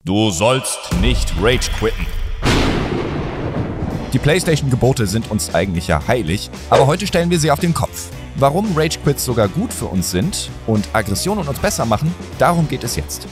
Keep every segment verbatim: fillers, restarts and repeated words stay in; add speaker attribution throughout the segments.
Speaker 1: Du sollst nicht Rage quitten. Die PlayStation-Gebote sind uns eigentlich ja heilig, aber heute stellen wir sie auf den Kopf. Warum Rage-Quits sogar gut für uns sind und Aggressionen uns besser machen, darum geht es jetzt.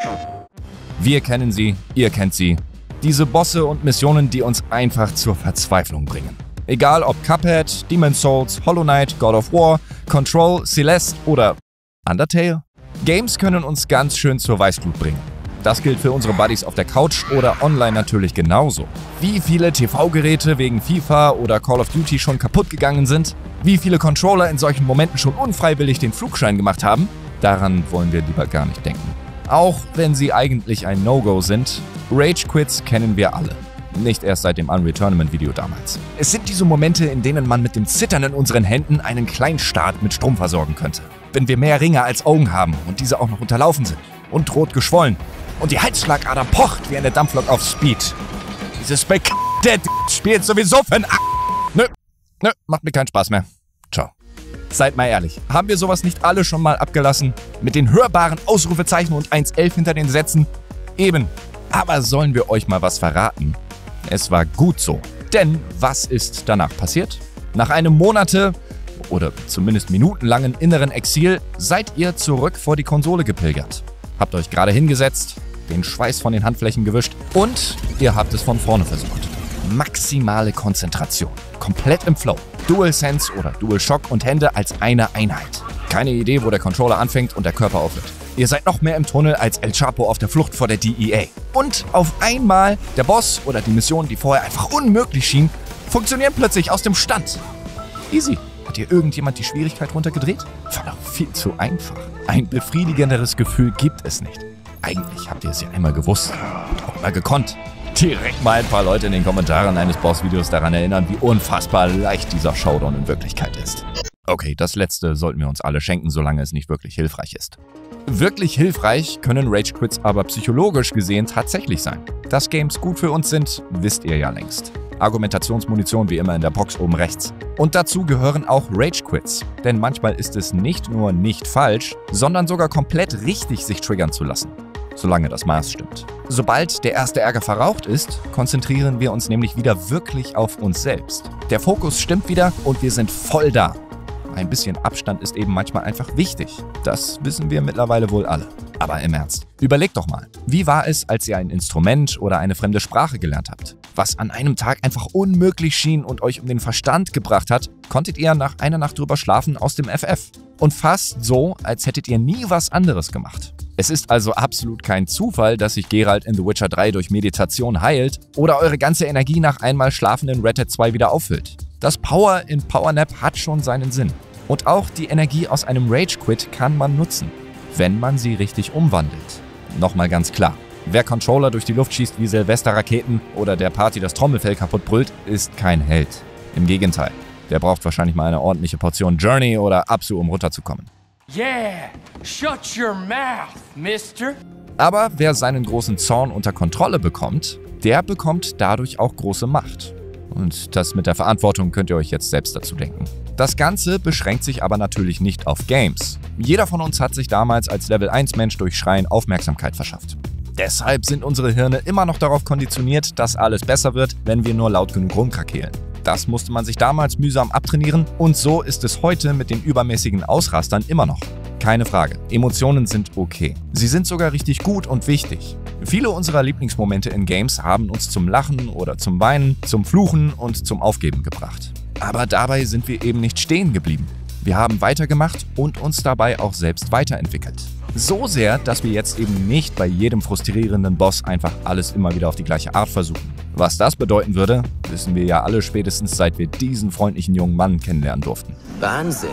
Speaker 1: Wir kennen sie, ihr kennt sie. Diese Bosse und Missionen, die uns einfach zur Verzweiflung bringen. Egal ob Cuphead, Demon's Souls, Hollow Knight, God of War, Control, Celeste oder Undertale. Games können uns ganz schön zur Weißglut bringen. Das gilt für unsere Buddies auf der Couch oder online natürlich genauso. Wie viele T V-Geräte wegen FIFA oder Call of Duty schon kaputt gegangen sind, wie viele Controller in solchen Momenten schon unfreiwillig den Flugschein gemacht haben, daran wollen wir lieber gar nicht denken. Auch wenn sie eigentlich ein No-Go sind, Rage-Quits kennen wir alle. Nicht erst seit dem Unreal Tournament-Video damals. Es sind diese Momente, in denen man mit dem Zittern in unseren Händen einen Kleinstaat mit Strom versorgen könnte. Wenn wir mehr Ringe als Augen haben und diese auch noch unterlaufen sind und rot geschwollen. Und die Halsschlagader pocht wie eine Dampflok auf Speed. Dieses Beck... Der spielt sowieso für ein... A Nö, nö, macht mir keinen Spaß mehr. Ciao. Seid mal ehrlich, haben wir sowas nicht alle schon mal abgelassen? Mit den hörbaren Ausrufezeichen und eins elf hinter den Sätzen? Eben. Aber sollen wir euch mal was verraten? Es war gut so. Denn was ist danach passiert? Nach einem Monate oder zumindest minutenlangen inneren Exil seid ihr zurück vor die Konsole gepilgert. Habt euch gerade hingesetzt, den Schweiß von den Handflächen gewischt und ihr habt es von vorne versucht. Maximale Konzentration, komplett im Flow. DualSense oder DualShock und Hände als eine Einheit. Keine Idee, wo der Controller anfängt und der Körper aufhört. Ihr seid noch mehr im Tunnel als El Chapo auf der Flucht vor der D E A. Und auf einmal der Boss oder die Mission, die vorher einfach unmöglich schien, funktionieren plötzlich aus dem Stand. Easy. Hat hier irgendjemand die Schwierigkeit runtergedreht? War doch viel zu einfach. Ein befriedigenderes Gefühl gibt es nicht. Eigentlich habt ihr es ja einmal gewusst und auch mal gekonnt. Direkt mal ein paar Leute in den Kommentaren eines Boss-Videos daran erinnern, wie unfassbar leicht dieser Showdown in Wirklichkeit ist. Okay, das letzte sollten wir uns alle schenken, solange es nicht wirklich hilfreich ist. Wirklich hilfreich können Rage-Quits aber psychologisch gesehen tatsächlich sein. Dass Games gut für uns sind, wisst ihr ja längst. Argumentationsmunition wie immer in der Box oben rechts. Und dazu gehören auch Rage-Quits. Denn manchmal ist es nicht nur nicht falsch, sondern sogar komplett richtig, sich triggern zu lassen. Solange das Maß stimmt. Sobald der erste Ärger verraucht ist, konzentrieren wir uns nämlich wieder wirklich auf uns selbst. Der Fokus stimmt wieder und wir sind voll da. Ein bisschen Abstand ist eben manchmal einfach wichtig. Das wissen wir mittlerweile wohl alle. Aber im Ernst, überlegt doch mal, wie war es, als ihr ein Instrument oder eine fremde Sprache gelernt habt? Was an einem Tag einfach unmöglich schien und euch um den Verstand gebracht hat, konntet ihr nach einer Nacht drüber schlafen aus dem F F. Und fast so, als hättet ihr nie was anderes gemacht. Es ist also absolut kein Zufall, dass sich Geralt in The Witcher drei durch Meditation heilt oder eure ganze Energie nach einmal Schlafen in Red Dead zwei wieder auffüllt. Das Power in Powernap hat schon seinen Sinn. Und auch die Energie aus einem Rage-Quit kann man nutzen, wenn man sie richtig umwandelt. Nochmal ganz klar, wer Controller durch die Luft schießt wie Silvesterraketen oder der Party das Trommelfell kaputt brüllt, ist kein Held. Im Gegenteil, der braucht wahrscheinlich mal eine ordentliche Portion Journey oder Absu, um runterzukommen.
Speaker 2: Yeah, shut your mouth, mister.
Speaker 1: Aber wer seinen großen Zorn unter Kontrolle bekommt, der bekommt dadurch auch große Macht. Und das mit der Verantwortung könnt ihr euch jetzt selbst dazu denken. Das Ganze beschränkt sich aber natürlich nicht auf Games. Jeder von uns hat sich damals als Level eins Mensch durch Schreien Aufmerksamkeit verschafft. Deshalb sind unsere Hirne immer noch darauf konditioniert, dass alles besser wird, wenn wir nur laut genug rumkrakeelen. Das musste man sich damals mühsam abtrainieren und so ist es heute mit den übermäßigen Ausrastern immer noch. Keine Frage, Emotionen sind okay. Sie sind sogar richtig gut und wichtig. Viele unserer Lieblingsmomente in Games haben uns zum Lachen oder zum Weinen, zum Fluchen und zum Aufgeben gebracht. Aber dabei sind wir eben nicht stehen geblieben. Wir haben weitergemacht und uns dabei auch selbst weiterentwickelt. So sehr, dass wir jetzt eben nicht bei jedem frustrierenden Boss einfach alles immer wieder auf die gleiche Art versuchen. Was das bedeuten würde, wissen wir ja alle spätestens, seit wir diesen freundlichen jungen Mann kennenlernen durften.
Speaker 3: Wahnsinn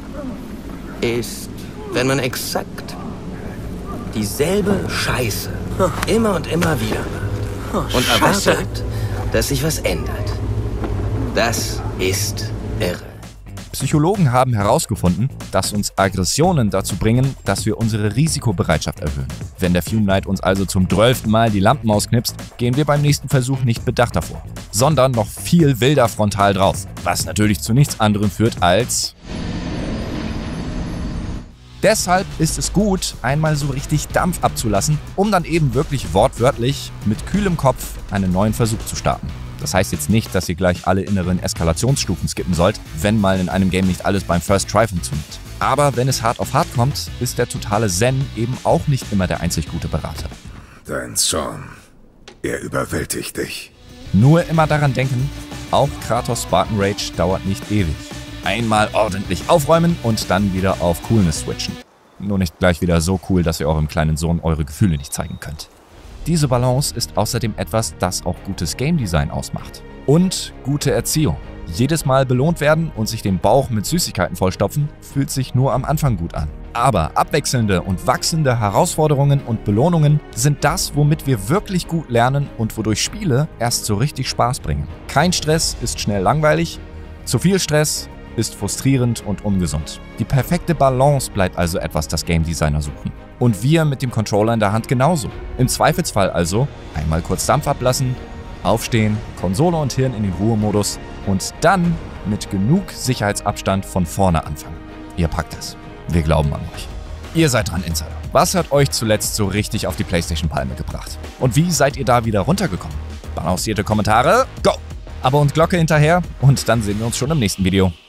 Speaker 3: ist, wenn man exakt dieselbe Scheiße immer und immer wieder macht und erwartet, dass sich was ändert. Das ist irre.
Speaker 1: Psychologen haben herausgefunden, dass uns Aggressionen dazu bringen, dass wir unsere Risikobereitschaft erhöhen. Wenn der Fume Knight uns also zum zwölften Mal die Lampen ausknipst, gehen wir beim nächsten Versuch nicht bedacht davor, sondern noch viel wilder frontal drauf, was natürlich zu nichts anderem führt als Deshalb ist es gut, einmal so richtig Dampf abzulassen, um dann eben wirklich wortwörtlich mit kühlem Kopf einen neuen Versuch zu starten. Das heißt jetzt nicht, dass ihr gleich alle inneren Eskalationsstufen skippen sollt, wenn mal in einem Game nicht alles beim First Try funktioniert. Aber wenn es hart auf hart kommt, ist der totale Zen eben auch nicht immer der einzig gute Berater.
Speaker 4: Dein Zorn, er überwältigt dich.
Speaker 1: Nur immer daran denken, auch Kratos Spartan Rage dauert nicht ewig. Einmal ordentlich aufräumen und dann wieder auf Coolness switchen. Nur nicht gleich wieder so cool, dass ihr eurem kleinen Sohn eure Gefühle nicht zeigen könnt. Diese Balance ist außerdem etwas, das auch gutes Game Design ausmacht. Und gute Erziehung. Jedes Mal belohnt werden und sich den Bauch mit Süßigkeiten vollstopfen, fühlt sich nur am Anfang gut an. Aber abwechselnde und wachsende Herausforderungen und Belohnungen sind das, womit wir wirklich gut lernen und wodurch Spiele erst so richtig Spaß bringen. Kein Stress ist schnell langweilig, zu viel Stress ist frustrierend und ungesund. Die perfekte Balance bleibt also etwas, das Game Designer suchen. Und wir mit dem Controller in der Hand genauso. Im Zweifelsfall also einmal kurz Dampf ablassen, aufstehen, Konsole und Hirn in den Ruhemodus und dann mit genug Sicherheitsabstand von vorne anfangen. Ihr packt es. Wir glauben an euch. Ihr seid dran, Insider. Was hat euch zuletzt so richtig auf die PlayStation-Palme gebracht? Und wie seid ihr da wieder runtergekommen? Balancierte Kommentare, go! Abo und Glocke hinterher und dann sehen wir uns schon im nächsten Video.